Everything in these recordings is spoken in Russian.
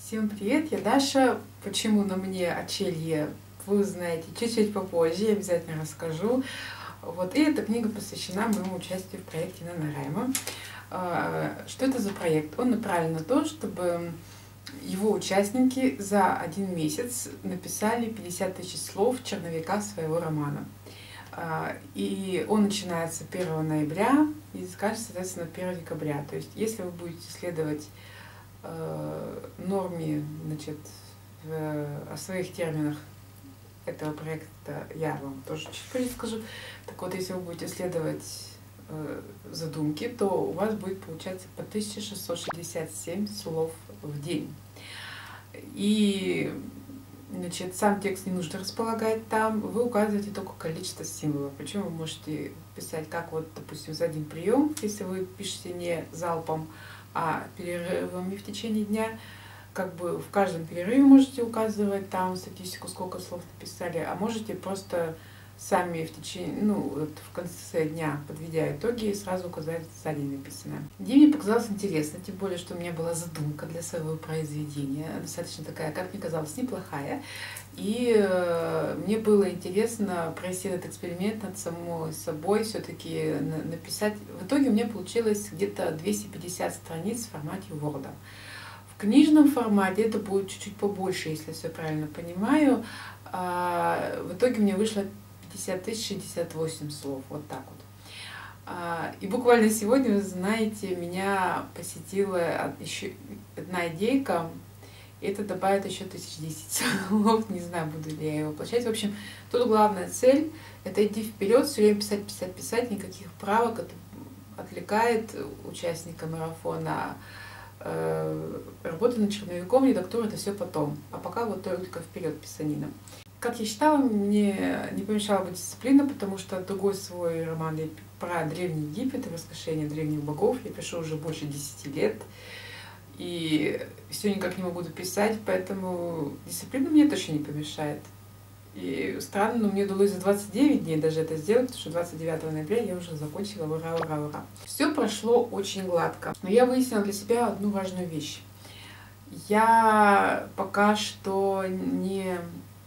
Всем привет, я Даша. Почему на мне очелье, вы узнаете чуть-чуть попозже, я обязательно расскажу. И эта книга посвящена моему участию в проекте NaNoWriMo. Что это за проект? Он направлен на то, чтобы его участники за один месяц написали 50 тысяч слов черновика своего романа. И он начинается 1 ноября и заканчивается, соответственно, 1 декабря. То есть, если вы будете следовать норме, о своих терминах этого проекта, я вам тоже чуть позже скажу. Так вот, если вы будете следовать задумке, то у вас будет получаться по 1667 слов в день. И сам текст не нужно располагать там, вы указываете только количество символов. Причем вы можете писать как допустим, за один прием, если вы пишете не залпом, а перерывами в течение дня. В каждом перерыве можете указывать там статистику, сколько слов написали, а можете просто сами в конце дня, подведя итоги, сразу указать за день написанное. Идея мне показалась интересной, тем более, что у меня была задумка для своего произведения, достаточно такая, как мне казалось, неплохая. И мне было интересно провести этот эксперимент над самой собой, все-таки написать. В итоге у меня получилось где-то 250 страниц в формате Word. В книжном формате это будет чуть-чуть побольше, если я все правильно понимаю. В итоге мне вышло 50 068 слов, вот так вот. И буквально сегодня, вы знаете, меня посетила еще одна идейка. Это добавит еще 1010 слов, не знаю, буду ли я его воплощать. В общем, тут главная цель — это идти вперед, все время писать, никаких правок. Это отвлекает участника марафона. Работа над черновиком, редактура — это все потом. А пока только вперед писанина. Как я считала, мне не помешала бы дисциплина, потому что другой свой роман про Древний Египет и воскрешение древних богов я пишу уже больше 10 лет. И все никак не могу дописать, поэтому дисциплина мне точно не помешает. И странно, но мне удалось за 29 дней даже это сделать, потому что 29 ноября я уже закончила. Ура, ура, ура. Все прошло очень гладко. Но я выяснила для себя одну важную вещь. Я пока что не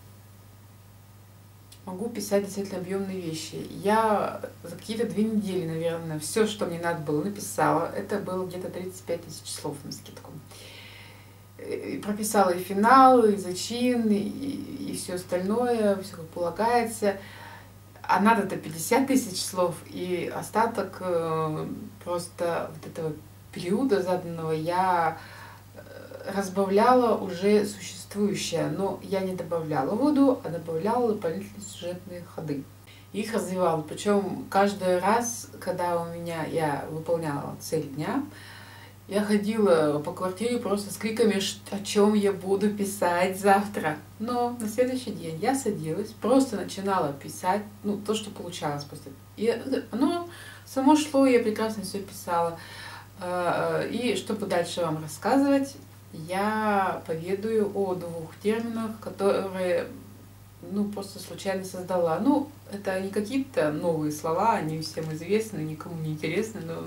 могу писать действительно объемные вещи. Я за какие-то 2 недели, наверное, все, что мне надо было, написала. Это было где-то 35 тысяч слов на скидку. И прописала и финал, и зачин, и все остальное, все как полагается. А надо-то 50 тысяч слов, и остаток просто этого периода заданного я разбавляла уже существующее, но я не добавляла воду, а добавляла дополнительные сюжетные ходы. Их развивала. Причем каждый раз, когда я выполняла цель дня, я ходила по квартире просто с криками, о чем я буду писать завтра. Но на следующий день я садилась, просто начинала писать, то, что получалось просто. И оно само шло, я прекрасно все писала. И чтобы дальше вам рассказывать, я поведаю о 2 терминах, которые просто случайно создала. Это не какие-то новые слова, они всем известны, никому не интересны, но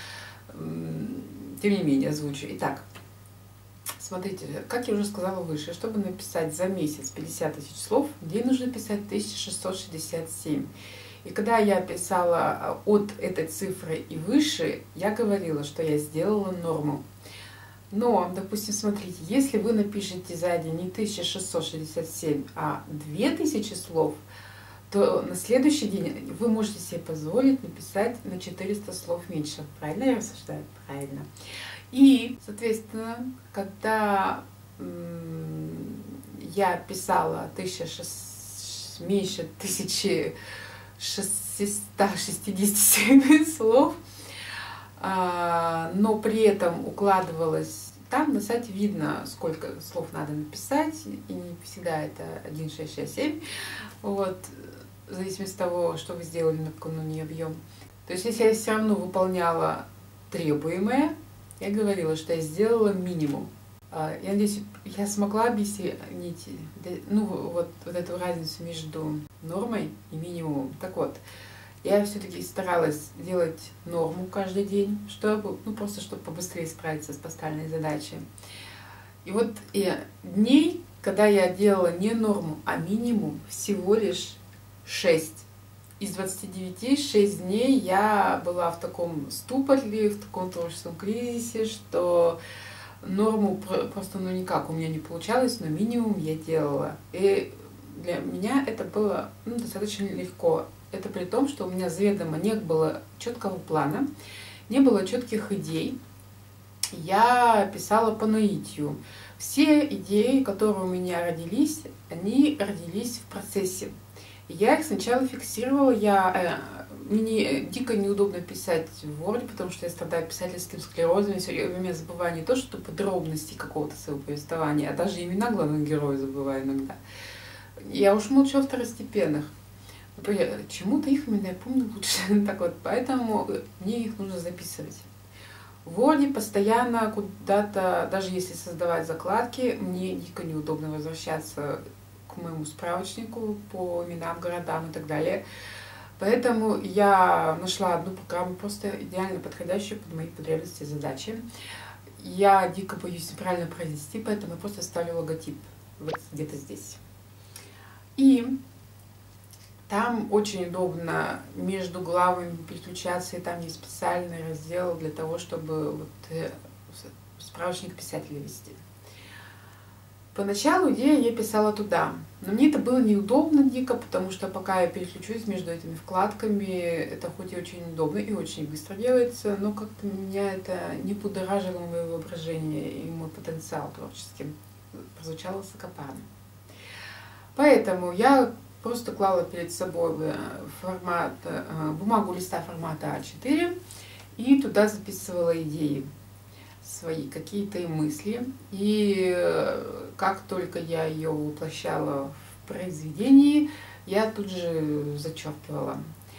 тем не менее озвучу. Итак, смотрите, как я уже сказала выше, чтобы написать за месяц 50 тысяч слов, в день нужно писать 1667. И когда я писала от этой цифры и выше, я говорила, что я сделала норму. Но, допустим, смотрите, если вы напишете за день не 1667, а 2000 слов, то на следующий день вы можете себе позволить написать на 400 слов меньше. Правильно я рассуждаю? Правильно. И, соответственно, когда я писала меньше 1667 слов, но при этом укладывалась, там на сайте видно, сколько слов надо написать, и не всегда это 1667, в зависимости от того, что вы сделали накануне объем. То есть, если я все равно выполняла требуемое, я говорила, что я сделала минимум. Я надеюсь, я смогла объяснить эту разницу между нормой и минимумом. Так вот, я все-таки старалась делать норму каждый день, чтобы, просто чтобы побыстрее справиться с поставленной задачей. И вот дней, когда я делала не норму, а минимум, всего лишь 6. Из 29 6 дней я была в таком ступоре, в таком творческом кризисе, что норму просто никак у меня не получалось, но минимум я делала. И для меня это было достаточно легко. Это при том, что у меня заведомо не было четкого плана, не было четких идей. Я писала по наитию. Все идеи, которые у меня родились, они родились в процессе. Я их сначала фиксировала, мне дико неудобно писать в Word, потому что я страдаю писательским склерозом, я все время забываю не то, что подробности какого-то своего повествования, а даже имена главных героев забываю иногда. Я уж молчу о второстепенных. Чему-то их именно я помню лучше. Так вот, поэтому мне их нужно записывать. В Word постоянно куда-то, даже если создавать закладки, мне дико неудобно возвращаться к моему справочнику по именам, городам и так далее. Поэтому я нашла одну программу, просто идеально подходящую под мои потребности и задачи. Я дико боюсь неправильно произнести, поэтому я просто ставлю логотип вот где-то здесь. И там очень удобно между главами переключаться, и там есть специальный раздел для того, чтобы справочник писателя вести. Поначалу идею я писала туда, но мне это было неудобно дико, потому что пока я переключусь между этими вкладками, это хоть и очень удобно и очень быстро делается, но как-то меня это не будоражило мое воображение и мой потенциал творческий. Прозвучало высокопарно. Поэтому я просто клала перед собой бумагу листа формата А4 и туда записывала идеи свои, какие-то и мысли. И как только я ее воплощала в произведении, я тут же зачеркивала.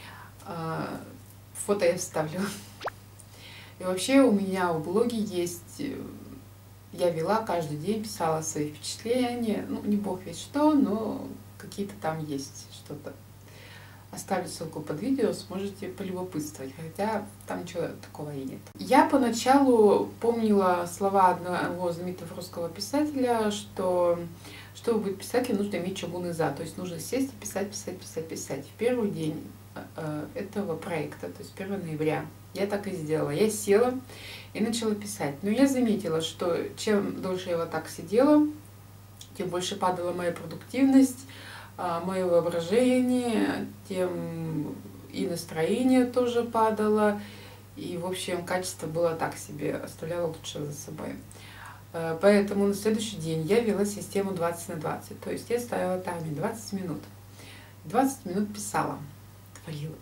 Фото я вставлю. И вообще у меня в блоге есть... Я вела каждый день, писала свои впечатления. Ну, не бог весь что, но какие-то там есть что-то. Оставлю ссылку под видео, сможете полюбопытствовать, хотя там ничего такого и нет. Я поначалу помнила слова одного знаменитого русского писателя, что чтобы быть писателем, нужно иметь чугунный зад, то есть нужно сесть и писать, писать, писать, писать. В первый день этого проекта, то есть 1 ноября, я так и сделала. Я села и начала писать. Но я заметила, что чем дольше я вот так сидела, тем больше падала моя продуктивность, мое воображение, тем и настроение тоже падало, и, в общем, качество было так себе, оставляла лучше за собой. Поэтому на следующий день я ввела систему 20/20, то есть я ставила таймер 20 минут. 20 минут писала, творила.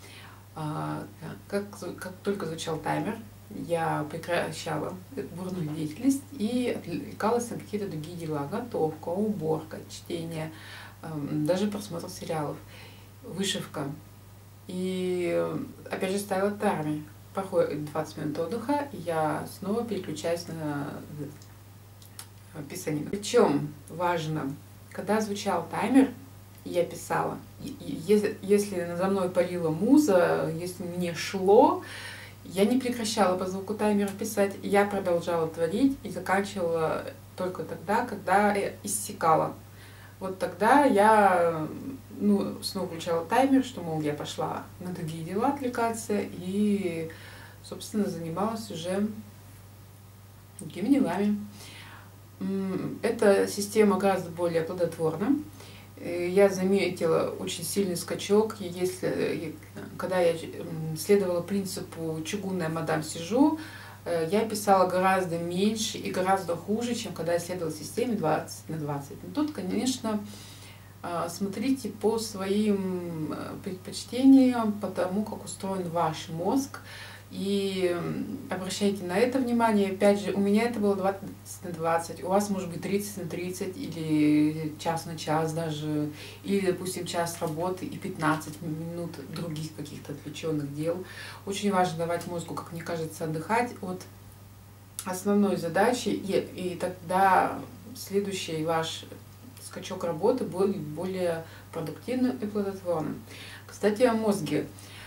Как только звучал таймер, я прекращала бурную деятельность и отвлекалась на какие-то другие дела. Готовка, уборка, чтение, даже просмотр сериалов, вышивка. И опять же ставила таймер. Проходит 20 минут отдыха, и я снова переключаюсь на писание. Причем важно, когда звучал таймер, я писала. Если надо мной парила муза, если мне шло, я не прекращала по звуку таймера писать, я продолжала творить и заканчивала только тогда, когда иссякала. Вот тогда я снова включала таймер, что, мол, я пошла на другие дела отвлекаться и, собственно, занималась уже другими делами. Эта система гораздо более плодотворна. Я заметила очень сильный скачок, когда я следовала принципу «чугунная мадам сижу», я писала гораздо меньше и гораздо хуже, чем когда я следовала системе 20/20. Но тут, конечно, смотрите по своим предпочтениям, по тому, как устроен ваш мозг, и обращайте на это внимание. Опять же, у меня это было 20/20, у вас может быть 30/30 или час на час даже, или, допустим, час работы и 15 минут других каких-то отвлеченных дел. Очень важно давать мозгу, как мне кажется, отдыхать от основной задачи, и тогда следующий ваш скачок работы будет более продуктивным и плодотворным. Кстати, о мозге.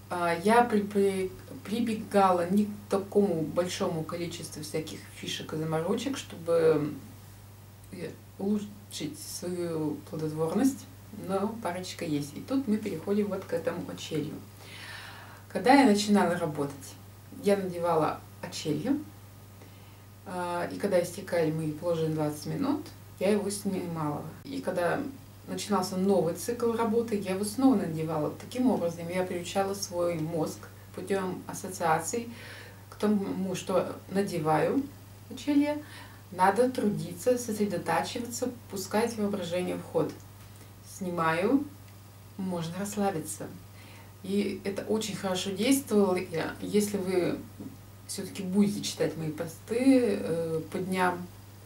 Я прибегала не к такому большому количеству всяких фишек и заморочек, чтобы улучшить свою плодотворность, но парочка есть. И тут мы переходим вот к этому очелью. Когда я начинала работать, я надевала очелье, и когда истекали мои положенные 20 минут, я его снимала. И когда начинался новый цикл работы, я его снова надевала. Таким образом, я приучала свой мозг путем ассоциаций к тому, что надеваю очелье, надо трудиться, сосредотачиваться, пускать воображение в ход. Снимаю, можно расслабиться. И это очень хорошо действовало. Если вы все-таки будете читать мои посты по дням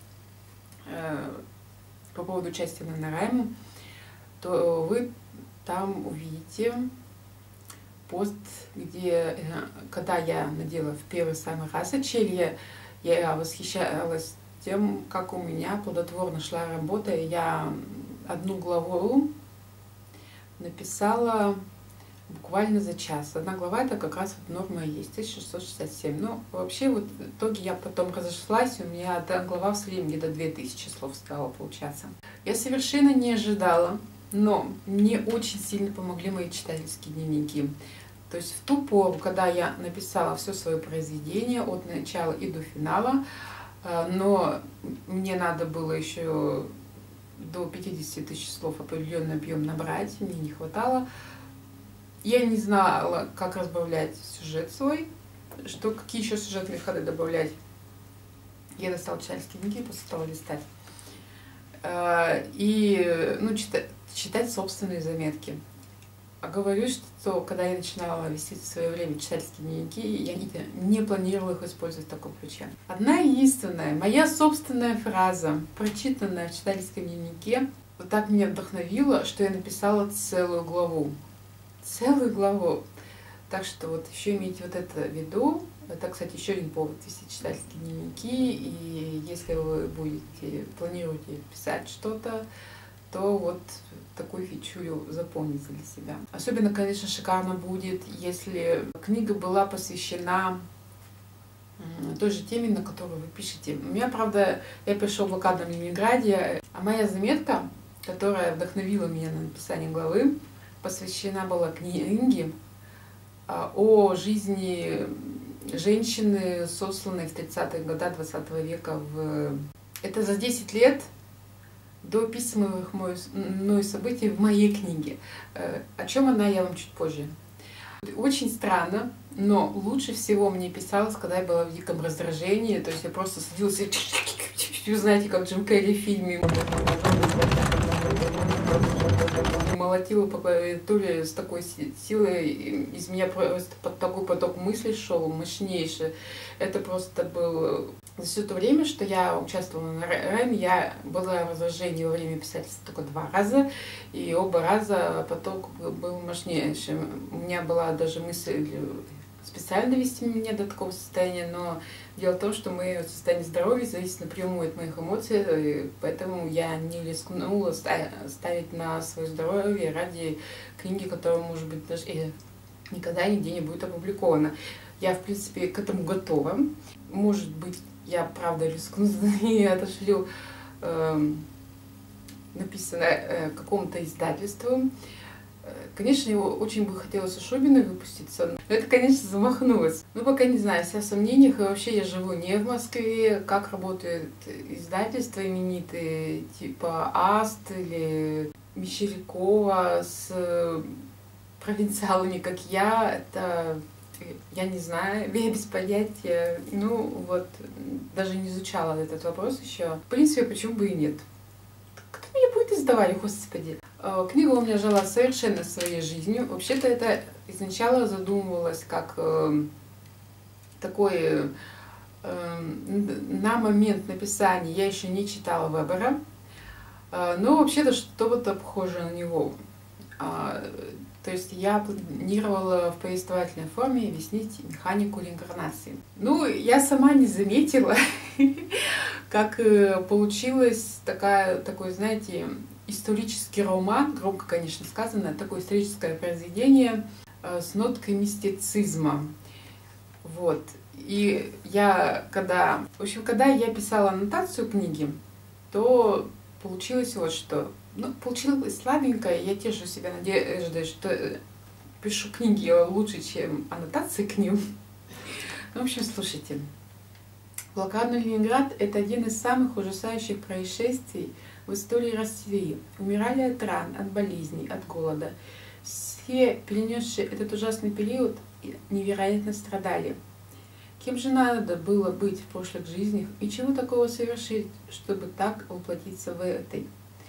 по поводу участия на NaNoWriMo, то вы там увидите пост, где, когда я надела в первый самый раз очелье, я восхищалась тем, как у меня плодотворно шла работа. Я одну главу написала буквально за час. Одна глава — это как раз вот норма и есть, 1667. Но вообще вот в итоге я потом разошлась, у меня одна глава в среднем где-то 2000 слов стало получаться. Я совершенно не ожидала, но мне очень сильно помогли мои читательские дневники. То есть в ту пору, когда я написала все свое произведение от начала и до финала, но мне надо было еще до 50 тысяч слов определенный объем набрать, мне не хватало. Я не знала, как разбавлять сюжет свой, какие еще сюжетные ходы добавлять. Я достала читательские дневники, просто стала листать. И читать собственные заметки. А говорю, что когда я начинала вести в свое время читательские дневники, я не планировала их использовать в таком ключе. Одна единственная, моя собственная фраза, прочитанная в читательском дневнике, вот так меня вдохновила, что я написала целую главу. Целую главу. Так что вот еще имейте вот это в виду. Это, кстати, еще один повод вести читательские дневники. И если вы планируете писать что-то, то вот такую фичулю запомните для себя. Особенно, конечно, шикарно будет, если книга была посвящена той же теме, на которую вы пишете. У меня, правда, я пишу в блокадном Ленинграде, а моя заметка, которая вдохновила меня на написание главы, посвящена была книге о жизни женщины, сосланной в 30-е годы 20 века. Это за 10 лет до описываемых мной событий в моей книге. О чем она, я вам чуть позже. Очень странно, но лучше всего мне писалось, когда я была в диком раздражении. То есть я просто садилась и, знаете, как Джим Керри в фильме, молотила по клавиатуре с такой силой, из меня просто такой поток мыслей шел, мощнейший. Это просто был... За все то время, что я участвовала на NaNoWriMo, я была в раздражении во время писательства только 2 раза, и оба раза поток был мощнейшим. У меня была даже мысль специально довести меня до такого состояния, но дело в том, что мое состояние здоровья зависит напрямую от моих эмоций, и поэтому я не рискнула ставить на свое здоровье ради книги, которая, может быть, даже никогда нигде не будет опубликована. Я, в принципе, к этому готова. Может быть, я правда рискну и отошлю написанное какому-то издательству. Конечно, его очень бы хотелось у Шубиной выпуститься, но это, конечно, замахнулось. Но пока не знаю, вся в сомнениях, и вообще я живу не в Москве, как работают издательства именитые, типа АСТ или Мещерякова с провинциалами, как я, это... Я не знаю, я без понятия. Ну вот, даже не изучала этот вопрос еще. В принципе, почему бы и нет? Кто меня будет издавать, господи? Книга у меня жила совершенно своей жизнью. Вообще-то это изначально задумывалось как такой... На момент написания я еще не читала Вебера, но вообще-то что-то похожее на него. То есть я планировала в повествовательной форме объяснить механику реинкарнации. Ну, я сама не заметила, как получилось такой, знаете, исторический роман, громко, конечно, сказано, такое историческое произведение. с ноткой мистицизма. Вот. И я, когда я писала аннотацию книги, то получилось вот что. Ну, получилось слабенькое, я тешу себя надеждой, что пишу книги лучше, чем аннотации к ним. Ну, в общем, слушайте. Блокадный Ленинград – это один из самых ужасающих происшествий в истории России. Умирали от ран, от болезней, от голода. Все, перенесшие этот ужасный период, невероятно страдали. Кем же надо было быть в прошлых жизнях и чего такого совершить, чтобы так воплотиться в этой?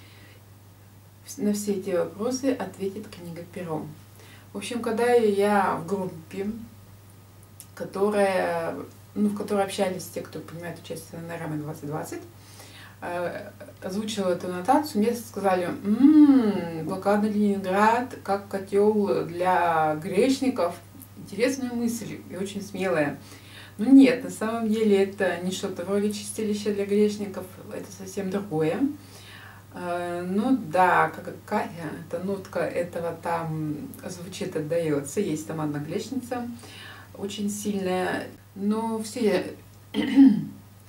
На все эти вопросы ответит книга «Перо». В общем, когда я в группе, в которой общались те, кто принимает участие на Раме 2020, озвучила эту аннотацию, мне сказали: блокадный Ленинград как котел для грешников. Интересная мысль и очень смелая. Ну нет, на самом деле это не что-то вроде чистилища для грешников, это совсем другое. Ну да, какая-то нотка этого там звучит, отдается. Есть там одна грешница, очень сильная. Но все-таки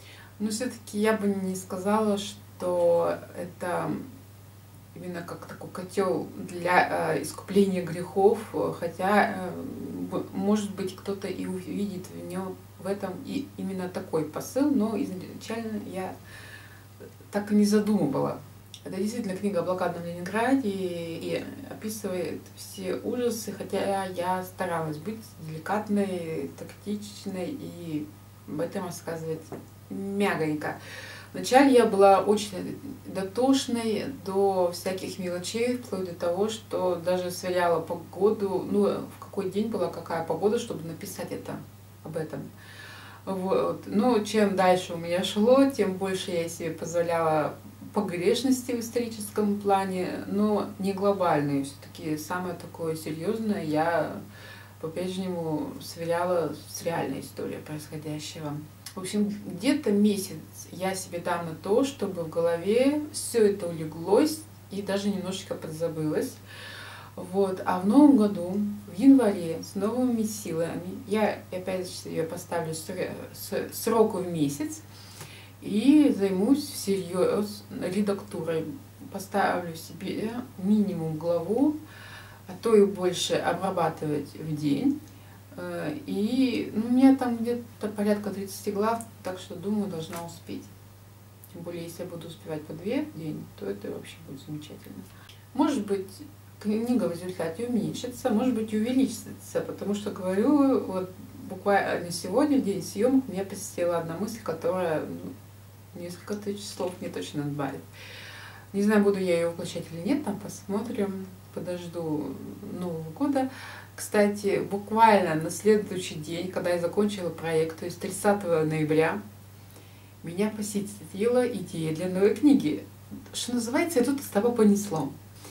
я бы не сказала, что это именно как такой котел для искупления грехов, хотя, может быть, кто-то и увидит в этом и именно такой посыл, но изначально я так и не задумывала. Это действительно книга о блокадном Ленинграде и описывает все ужасы, хотя я старалась быть деликатной, тактичной и об этом рассказывать мягонько. Вначале я была очень дотошной до всяких мелочей, вплоть до того, что даже сверяла погоду, в какой день была какая погода, чтобы написать об этом. Вот. Но чем дальше у меня шло, тем больше я себе позволяла погрешности в историческом плане, но не глобальные. Все-таки самое такое серьезное я по-прежнему сверяла с реальной историей происходящего. В общем, где-то месяц я себе дам на то, чтобы в голове все это улеглось и даже немножечко подзабылось. Вот. А в новом году, в январе, с новыми силами, я опять себе поставлю срок в месяц и займусь всерьез редактурой. Поставлю себе минимум главу, а то и больше обрабатывать в день. И у меня там где-то порядка 30 глав, так что, думаю, должна успеть. Тем более, если я буду успевать по 2 в день, то это вообще будет замечательно. Может быть, книга в результате уменьшится, может быть, увеличится, потому что, говорю, вот буквально сегодня, в день съемок, меня посетила одна мысль, которая несколько тысяч слов мне точно добавит. Не знаю, буду я ее воплощать или нет, там посмотрим, подожду Нового года. Кстати, буквально на следующий день, когда я закончила проект, то есть 30 ноября, меня посетила идея для новой книги. Что называется, и тут с тобой понесло.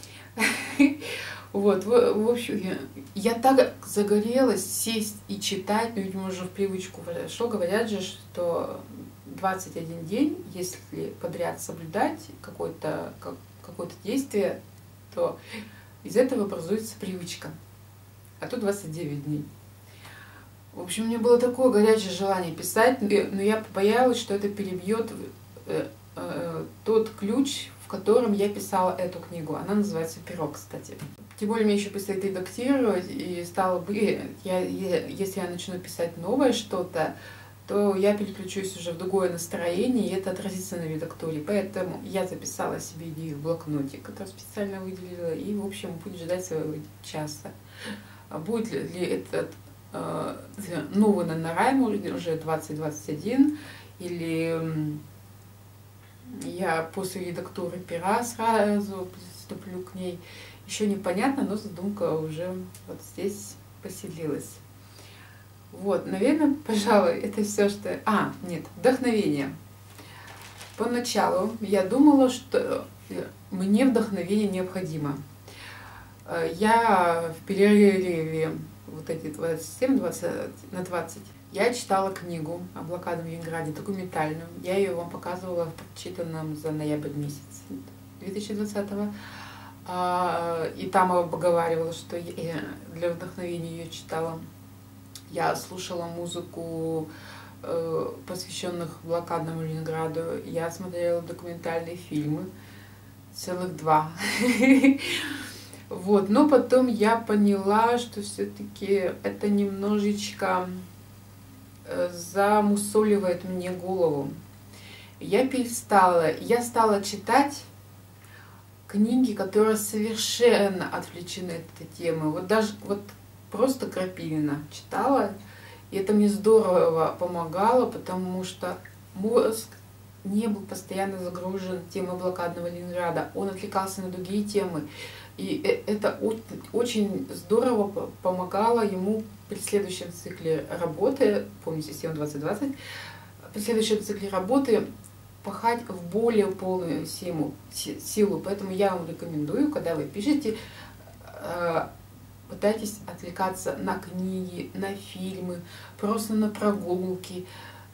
Вот, в общем, я так загорелась сесть и читать, но, видимо, уже в привычку вошло. Говорят же, что 21 день, если подряд соблюдать какое-то действие, то из этого образуется привычка. А тут 29 дней. В общем, у меня было такое горячее желание писать, но я побоялась, что это перебьет тот ключ, в котором я писала эту книгу. Она называется «Перо», кстати. Тем более мне еще предстоит редактировать, и если я начну писать новое что-то, то я переключусь уже в другое настроение, и это отразится на редактуре. Поэтому я записала себе идею в блокноте, который специально выделила, и, в общем, будет ждать своего часа. Будет ли этот новый NaNoWriMo уже 2021, или я после редактуры «Пера» сразу приступлю к ней, еще непонятно, но задумка уже вот здесь поселилась. Вот, наверное, пожалуй, это все, что... вдохновение. Поначалу я думала, что мне вдохновение необходимо. Я в перерыве вот эти 20 я читала книгу о блокадном Ленинграде, документальную. Я ее вам показывала в прочитанном за ноябрь месяц 2020-го. И там обговаривала, что я для вдохновения ее читала. Я слушала музыку, посвященных блокадному Ленинграду. Я смотрела документальные фильмы, целых 2. Вот, но потом я поняла, что все-таки это немножечко замусоливает мне голову. Я стала читать книги, которые совершенно отвлечены от этой темы. Вот даже вот просто Крапивина читала, и это мне здорово помогало, потому что мозг не был постоянно загружен темой блокадного Ленинграда, он отвлекался на другие темы. И это очень здорово помогало ему при следующем цикле работы, помните, система 2020, при следующем цикле работы пахать в более полную силу. Поэтому я вам рекомендую, когда вы пишете, пытайтесь отвлекаться на книги, на фильмы, просто на прогулки.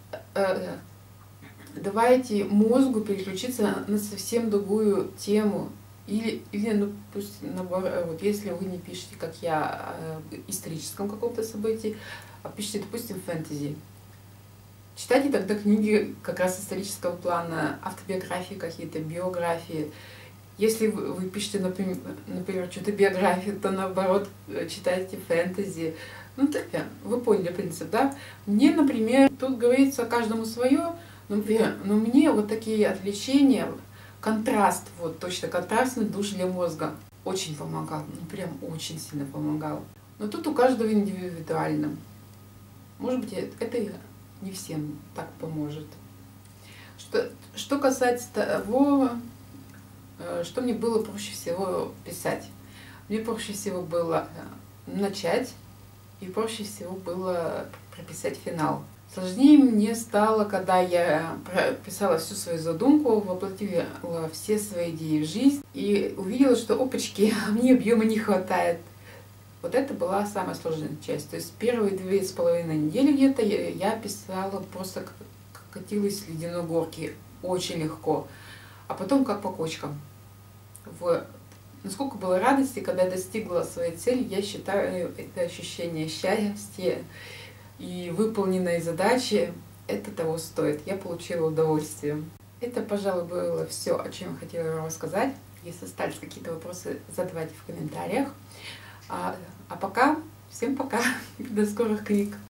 Давайте мозгу переключиться на совсем другую тему. Или ну, пусть наоборот, если вы не пишете, как я, историческом каком-то событии, а пишите, допустим, фэнтези. Читайте тогда книги как раз исторического плана, автобиографии какие-то, биографии. Если вы пишете, например, что-то биографию, то наоборот читайте фэнтези. Ну, так, вы поняли принцип, да? Мне, например, тут говорится каждому свое, но мне вот такие отвлечения, контраст, вот точно контрастный душ для мозга очень помогал, ну прям очень сильно помогал. Но тут у каждого индивидуально. Может быть, это не всем так поможет. Что касается того, что мне было проще всего писать. Мне проще всего было начать и проще всего было прописать финал. Сложнее мне стало, когда я прописала всю свою задумку, воплотила все свои идеи в жизнь и увидела, что, опачки, мне объема не хватает. Вот это была самая сложная часть. То есть первые 2,5 недели где-то я писала просто как катилась с ледяной горки, очень легко. А потом как по кочкам. Насколько было радости, когда я достигла своей цели, я считаю, это ощущение счастья и выполненные задачи, это того стоит. Я получила удовольствие. Это, пожалуй, было все, о чем я хотела вам рассказать. Если остались какие-то вопросы, задавайте в комментариях. А пока, всем пока, до скорых книг.